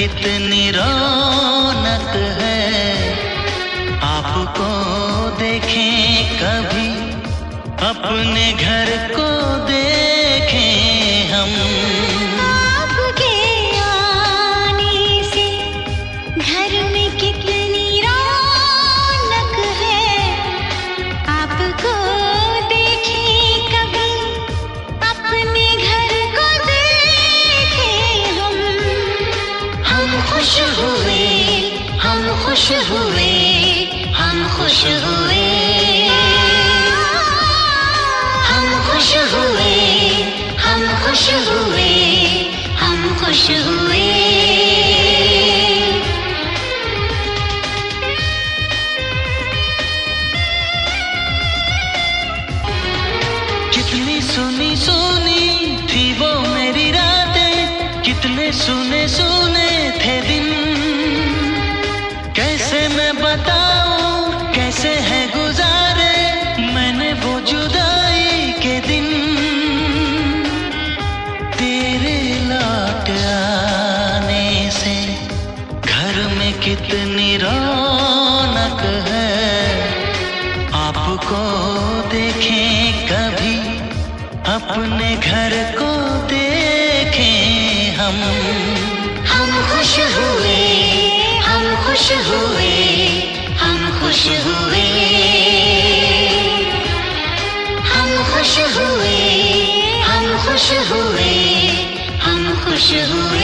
कितनी रौनक है, आपको देखें कभी, अपने घर को देखें हम। आपके आने से घर में कितनी रौनक है, आपको देखें कभी, अपने घर को देखें हम। हम खुश हुए, हम खुश हुए, हम खुश हुए, हम खुश हुए, हम खुश हुए, हम खुश हुए। कितनी सुनी सुनी थी वो मेरी रातें, कितने सुने सुने थे दिन। कैसे मैं बताऊं, कैसे है गुजारे मैंने वो जुदाई के दिन। तेरे लौट आने से घर में कितनी रौनक है, आपको देखें कभी, अपने घर को देखें हम। हम खुश हुए, हम खुश हुए, हम खुश हुए, हम खुश हुए, हम खुश हुए, हम खुश हुए।